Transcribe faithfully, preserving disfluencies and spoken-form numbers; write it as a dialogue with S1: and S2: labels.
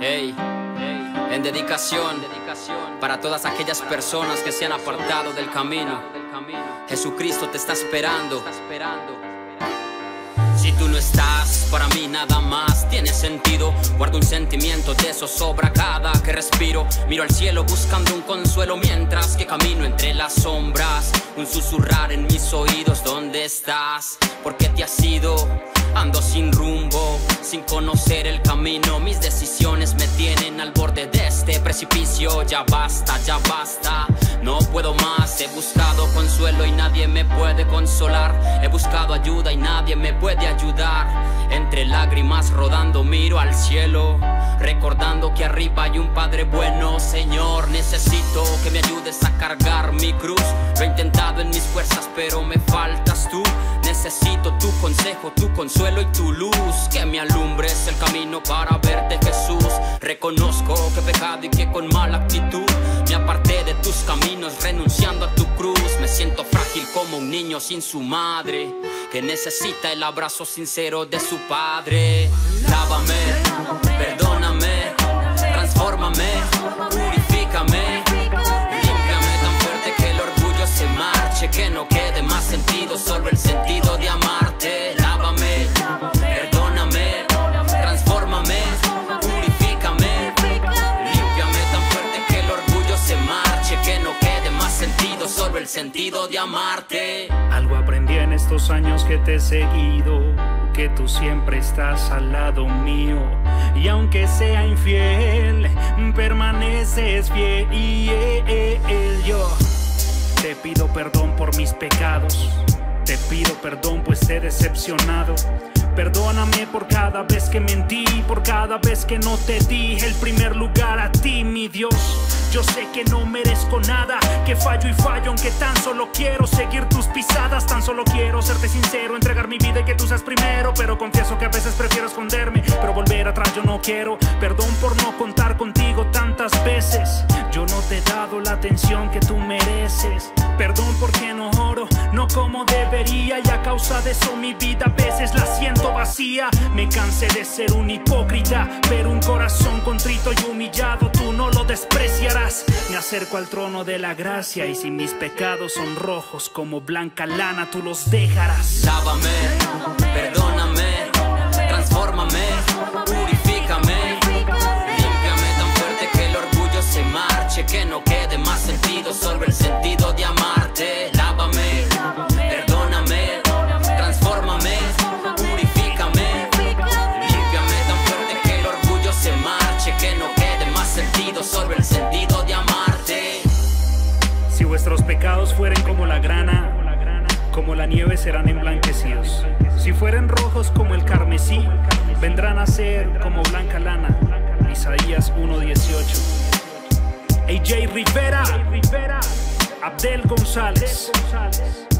S1: Hey, en dedicación para todas aquellas personas que se han apartado del camino. Jesucristo te está esperando. Si tú no estás, para mí nada más tiene sentido. Guardo un sentimiento de zozobra cada que respiro. Miro al cielo buscando un consuelo mientras que camino entre las sombras. Un susurrar en mis oídos, ¿dónde estás? ¿Por qué te has ido? Ando sin rumbo, sin conocer el camino. Mis decisiones me tienen al borde de este precipicio. Ya basta, ya basta, no puedo más. He buscado consuelo y nadie me puede consolar. He buscado ayuda y nadie me puede ayudar. Entre lágrimas rodando miro al cielo, recordando que arriba hay un Padre bueno. Señor, necesito que me ayudes a cargar mi cruz. Lo he intentado en mis fuerzas pero me faltas tú. Necesito tu consejo, tu consuelo y tu luz. Que me alumbres el camino para verte, Jesús. Reconozco que he pecado y que con mala actitud me aparté de tus caminos renunciando a tu cruz. Me siento frágil como un niño sin su madre, que necesita el abrazo sincero de su padre. Lávame, perdóname, transfórmame, purifícame. Límpiame tan fuerte que el orgullo se marche, que no quede más sentido, solo el sentido de amarte. Lávame, perdóname, transfórmame, purifícame. Límpiame tan fuerte que el orgullo se marche, que no quede más sentido, solo el sentido de amarte.
S2: Algo aprendí en estos años que te he seguido, que tú siempre estás al lado mío. Y aunque sea infiel, permaneces fiel. Yo te pido perdón por mis pecados, te pido perdón pues te he decepcionado. Perdóname por cada vez que mentí, por cada vez que no te di el primer lugar a ti, mi Dios. Yo sé que no merezco nada, que fallo y fallo, aunque tan solo quiero seguir tus pisadas. Tan solo quiero serte sincero, entregar mi vida y que tú seas primero. Pero confieso que a veces prefiero esconderme, pero volver atrás yo no quiero. Perdón por no contar contigo tantas veces, yo no te he dado la atención que tú mereces. Perdón porque no oro, no como debería, y a causa de eso mi vida a veces la siento vacía. Me cansé de ser un hipócrita, pero un corazón contrito y humillado tú no lo despreciarás. Me acerco al trono de la gracia, y si mis pecados son rojos como blanca lana, tú los dejarás.
S1: Lávame, perdóname, transfórmame, purifícame. Límpiame tan fuerte que el orgullo se marche, que no quede más sentido, solo el sentido de amarte. Lávame, perdóname, transfórmame, purifícame. Límpiame tan fuerte que el orgullo se marche, que no quede más sentido, solo el sentido de amarte.
S2: Si vuestros pecados fueren como la grana, como la nieve serán emblanquecidos. Si fueren rojos como el carmesí, vendrán a ser como blanca lana. Isaías uno dieciocho. A J Rivera, Abdel González.